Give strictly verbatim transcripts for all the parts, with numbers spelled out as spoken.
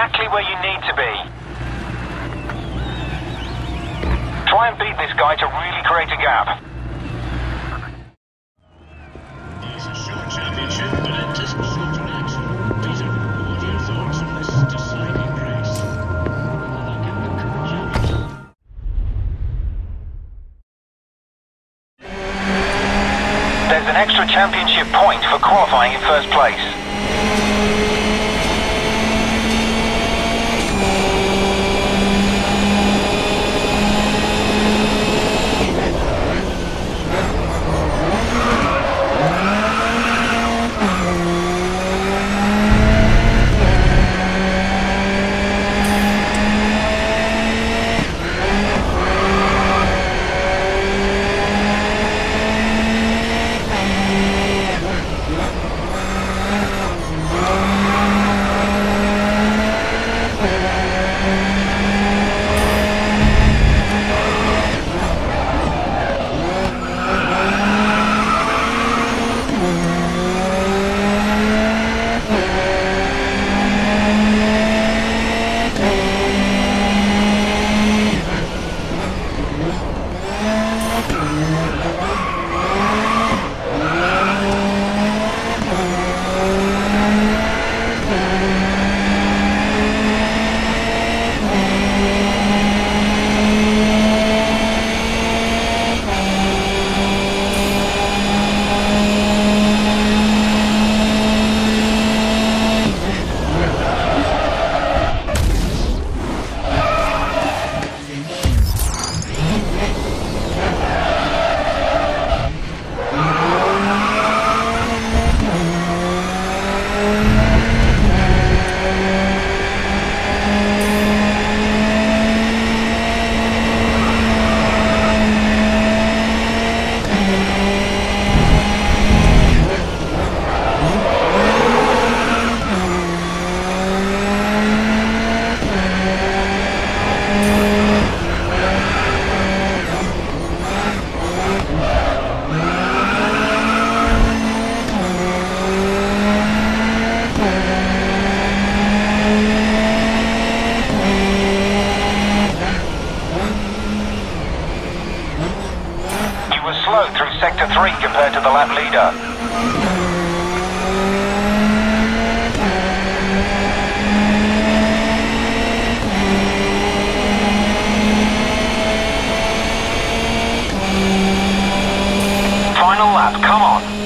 exactly where you need to be. Try and beat this guy to really create a gap. It's a short championship, but anticipated tonight. Peter, what are your thoughts on this deciding race? There's an extra championship point for qualifying in first place. Slow through sector three compared to the lap leader. Final lap, come on.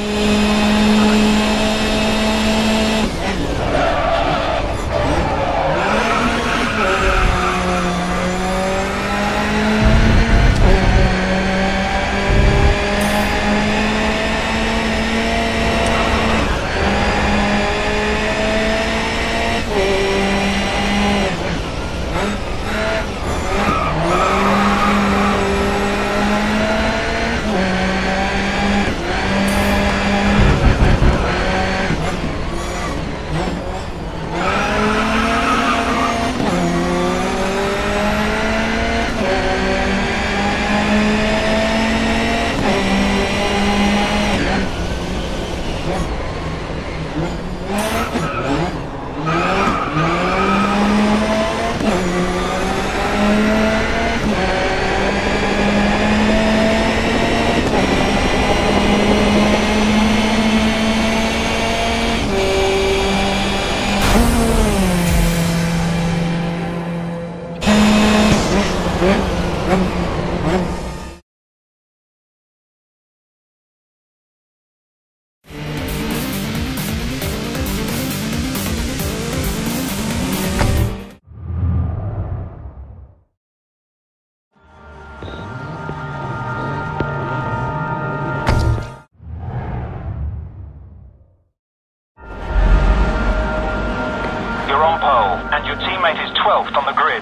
You're on pole, and your teammate is twelfth on the grid.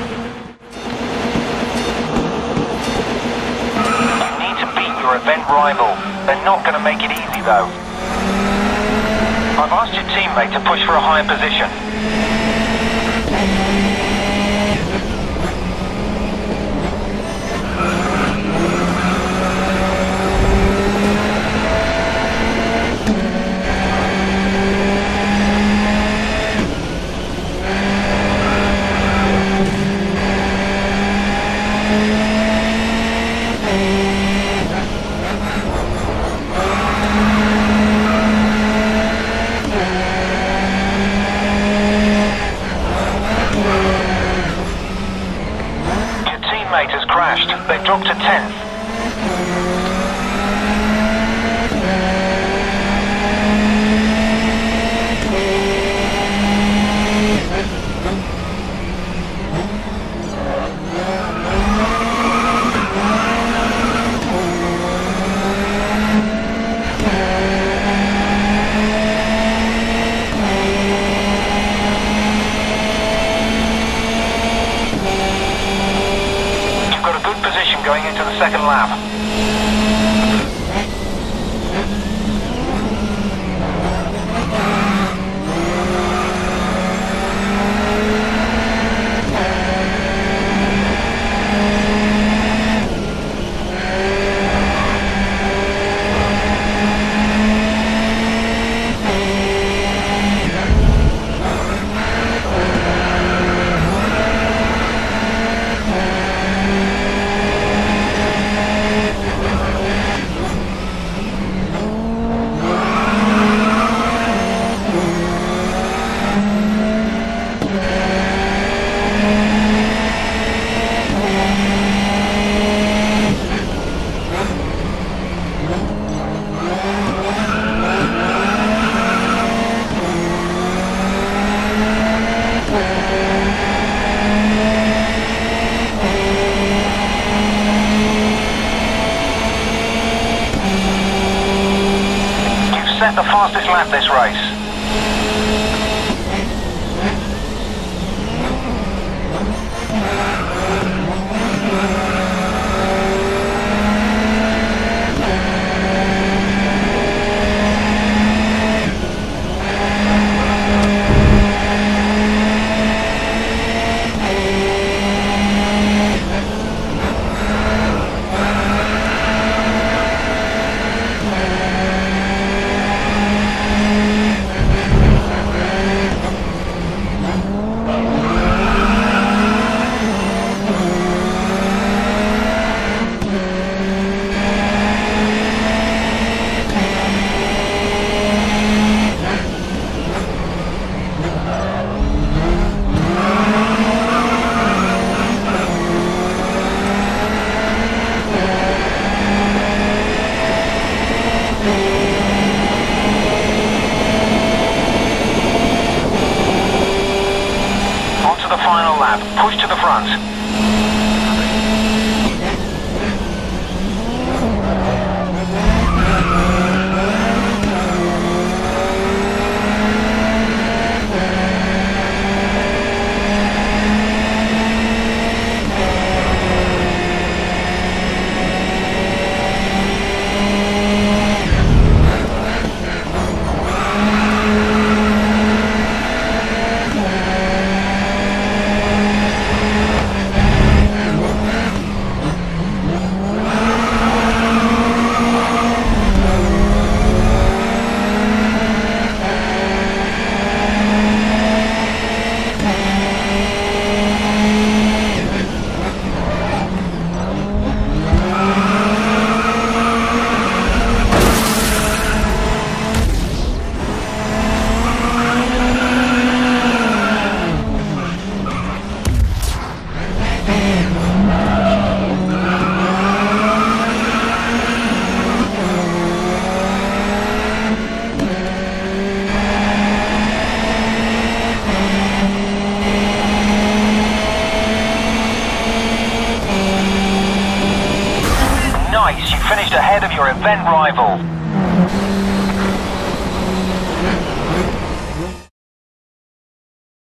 You need to beat your event rival. They're not going to make it easy, though. I've asked your teammate to push for a higher position. They've dropped to tenth. Going into the second lap. Set the fastest lap this race. The final lap. Push to the front. Nice, you finished ahead of your event rival.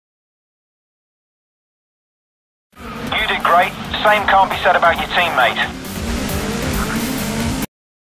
You did great. Same can't be said about your teammate.